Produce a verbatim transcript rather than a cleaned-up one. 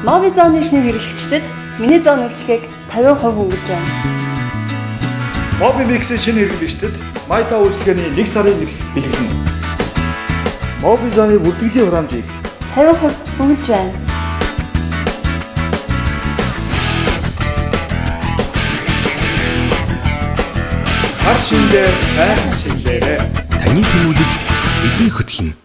Моби зооны шинээр хэрэглэгчдэд миний зоон үйлчлэгийг тавин хувь хөнгөлж байна. Моби миксийн шинэ хэрэглэгчдэд Майта үйлчлэгээний нэг сарын эрх бэлгэлнэ. Моби зооны бүртгэлийн хураамжийг тавин хувь хөнгөлж байна. Хар шинээр сайхан шинээрээ таны тэмүүлэл бидний хөтлөн.